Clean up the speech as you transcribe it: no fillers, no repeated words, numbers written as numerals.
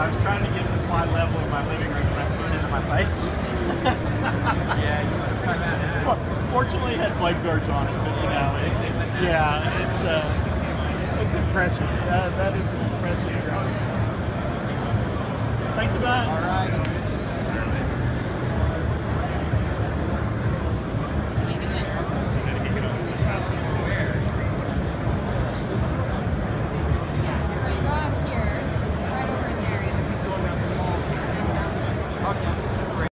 I was trying to get to fly level in my living room and I flew into my face. Yeah, you want to try that. Well, fortunately, it had blade guards on it, but you know, it's impressive. That is an impressive drone. Thanks a bunch. All right.